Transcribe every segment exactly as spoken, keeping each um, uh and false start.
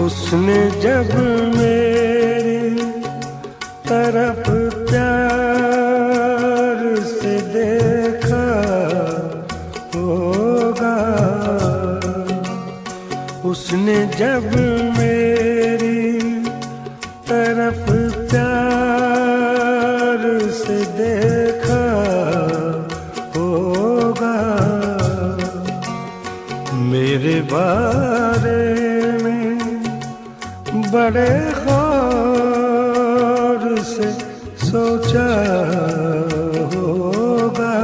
उसने जब मेरी तरफ प्यार से देखा होगा, उसने जब मेरी तरफ प्यार से देखा होगा, मेरे बारे बड़े गौर से सोचा होगा,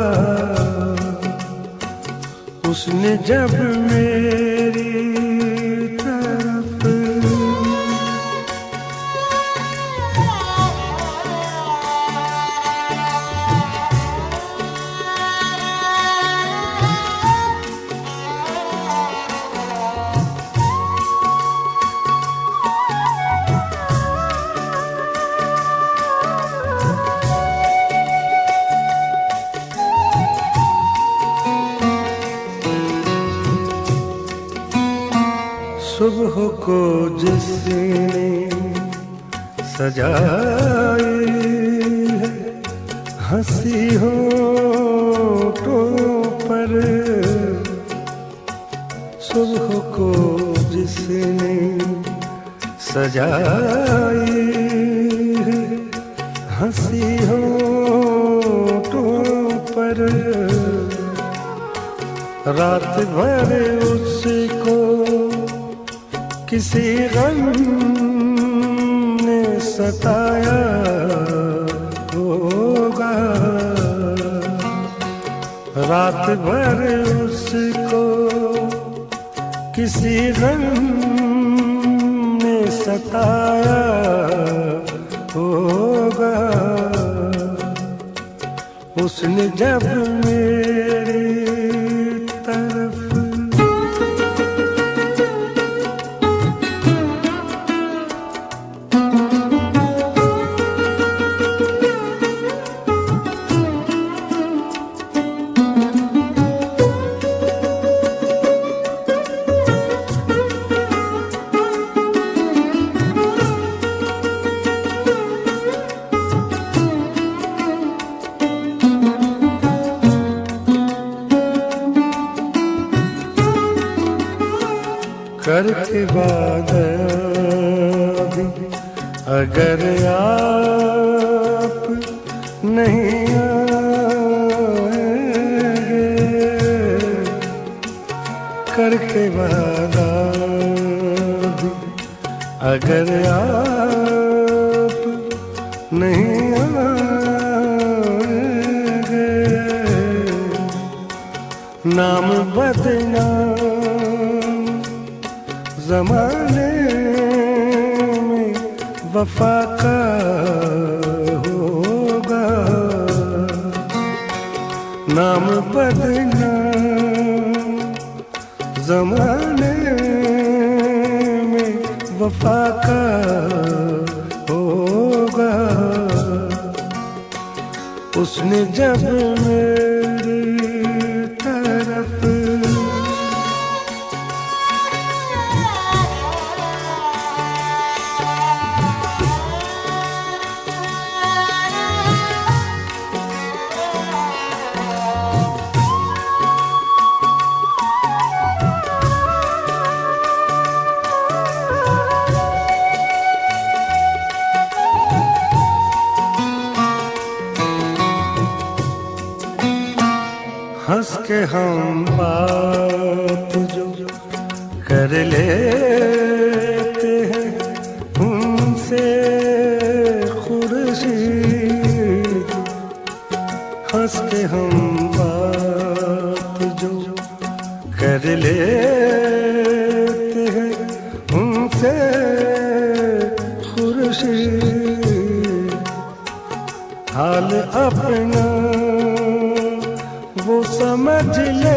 उसने जब मेरी तरफ सुबह को जिसने सजाई है हंसी होठों पर, सुबह को जिसने सजाई है हंसी होठों पर, रात भर उसको किसी गम ने सताया होगा, रात भर उसको किसी गम ने सताया होगा, उसने जब मेरी तरफ करके वादा भी अगर आप नहीं आएंगे, करके वादा भी अगर आप नहीं आएंगे, नाम बदनाम ज़माने में वफा का होगा, नाम बदनाम ज़माने में वफा का होगा, उसने जब मेरी तरफ हंस के हम बात जो कर लेते हैं उनसे खुर्शीद, हंस के हम बात जो कर लेते हैं उनसे खुर्शीद, हाल अपना वो समझ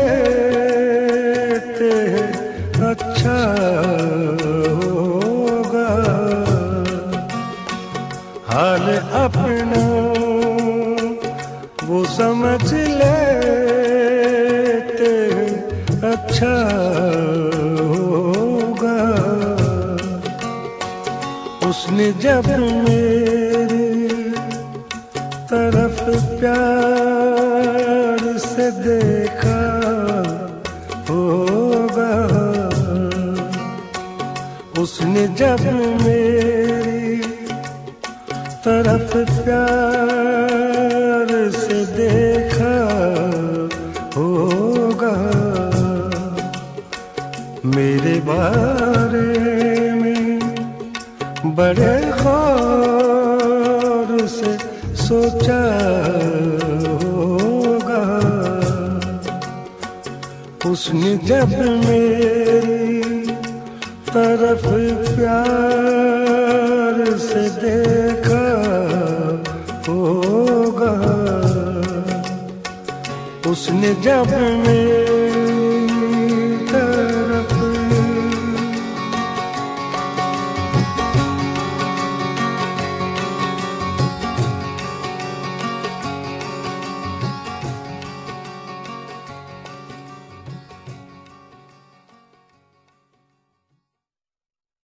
लेते हैं अच्छा होगा, हाल अपना वो समझ लेते हैं अच्छा होगा, उसने जब मेरी तरफ प्यार से देखा होगा, उसने जब मेरी तरफ प्यार से देखा होगा, मेरे बारे में बड़े गौर से सोचा होगा, उसने जब मेरी तरफ प्यार से देखा होगा, उसने जब मेरी